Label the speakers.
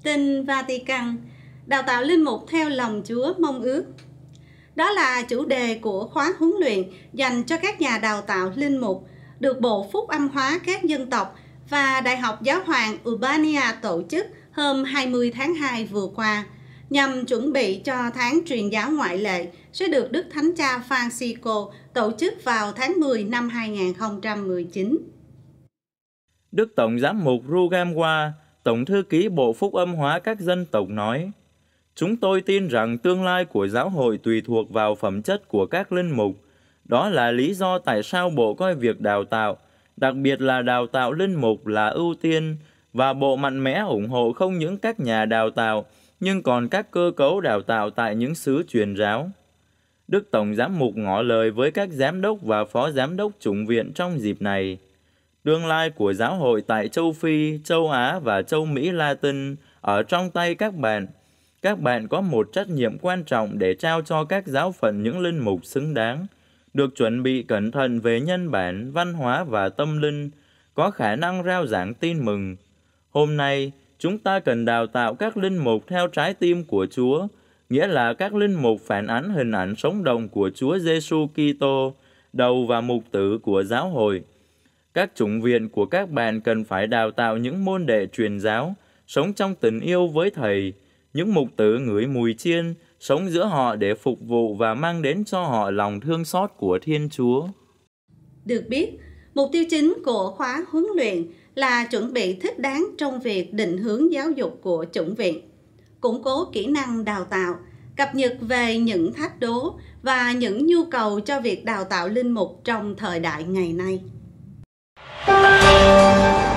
Speaker 1: Tin Vatican, đào tạo linh mục theo lòng Chúa mong ước. Đó là chủ đề của khóa huấn luyện dành cho các nhà đào tạo linh mục, được Bộ Phúc Âm hóa các dân tộc và Đại học Giáo hoàng Urbania tổ chức hôm 20 tháng 2 vừa qua, nhằm chuẩn bị cho tháng truyền giáo ngoại lệ sẽ được Đức Thánh Cha Francisco tổ chức vào tháng 10 năm 2019.
Speaker 2: Đức Tổng giám mục Rugam-Wa, Tổng thư ký Bộ Phúc Âm hóa các dân tộc nói: Chúng tôi tin rằng tương lai của giáo hội tùy thuộc vào phẩm chất của các linh mục. Đó là lý do tại sao Bộ coi việc đào tạo, đặc biệt là đào tạo linh mục là ưu tiên, và Bộ mạnh mẽ ủng hộ không những các nhà đào tạo, nhưng còn các cơ cấu đào tạo tại những xứ truyền giáo. Đức Tổng giám mục ngỏ lời với các giám đốc và phó giám đốc chủng viện trong dịp này. Tương lai của giáo hội tại châu Phi, châu Á và châu Mỹ Latin ở trong tay các bạn. Các bạn có một trách nhiệm quan trọng để trao cho các giáo phận những linh mục xứng đáng, được chuẩn bị cẩn thận về nhân bản, văn hóa và tâm linh, có khả năng rao giảng tin mừng. Hôm nay, chúng ta cần đào tạo các linh mục theo trái tim của Chúa, nghĩa là các linh mục phản ánh hình ảnh sống động của Chúa Giêsu Kitô, đầu và mục tử của giáo hội. Các chủng viện của các bạn cần phải đào tạo những môn đệ truyền giáo, sống trong tình yêu với Thầy, những mục tử ngửi mùi chiên, sống giữa họ để phục vụ và mang đến cho họ lòng thương xót của Thiên Chúa.
Speaker 1: Được biết, mục tiêu chính của khóa huấn luyện là chuẩn bị thích đáng trong việc định hướng giáo dục của chủng viện, củng cố kỹ năng đào tạo, cập nhật về những thách đố và những nhu cầu cho việc đào tạo linh mục trong thời đại ngày nay.